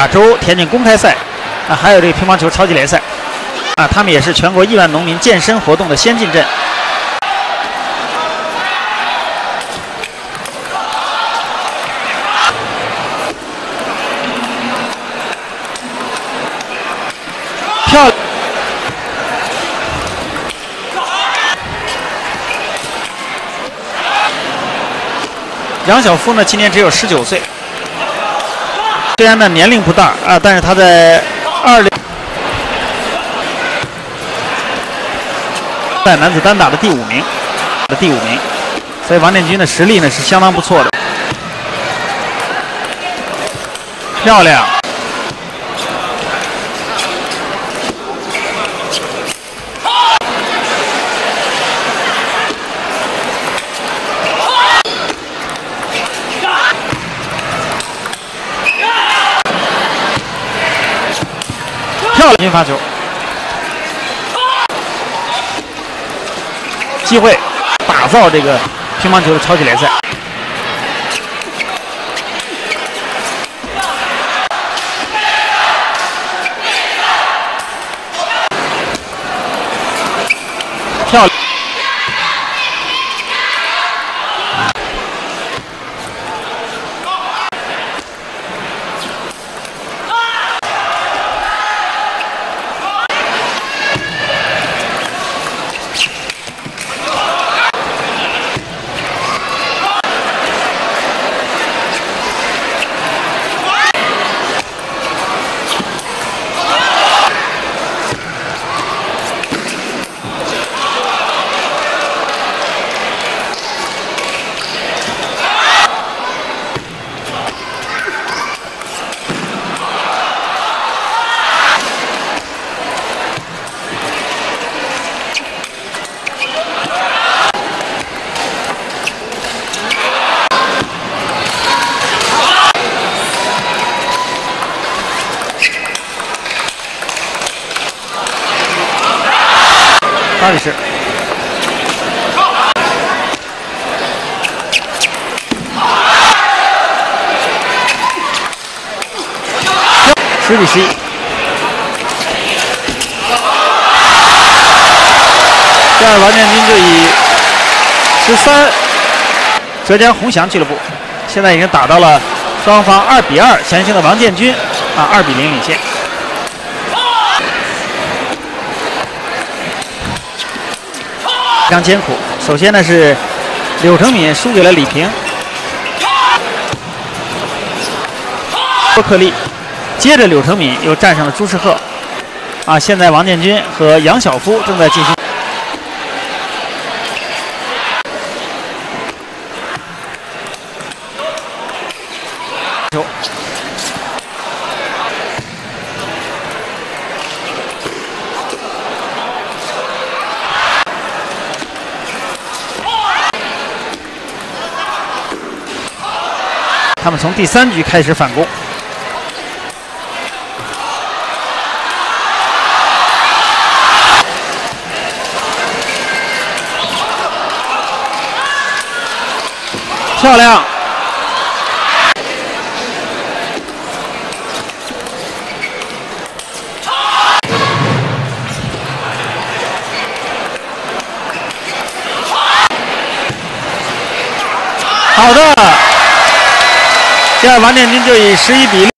亚洲田径公开赛啊，还有这个乒乓球超级联赛啊，他们也是全国亿万农民健身活动的先进镇。漂亮！杨晓夫呢，今年只有19岁。 虽然呢年龄不大啊，但是他在在男子单打的第5名，所以王建军的实力呢是相当不错的。漂亮！平均发球，机会打造这个乒乓球的超级联赛。漂亮！巴里士，10比11。这样王建军就以13，浙江宏翔俱乐部现在已经打到了双方2比2先行的王建军啊2比0领先。 非常艰苦。首先呢是柳成敏输给了李平，波克利，接着柳成敏又战胜了朱世赫。啊，现在王建军和杨晓夫正在进行。球。 他们从第3局开始反攻，漂亮！好的。 这样，王建军就以11比6。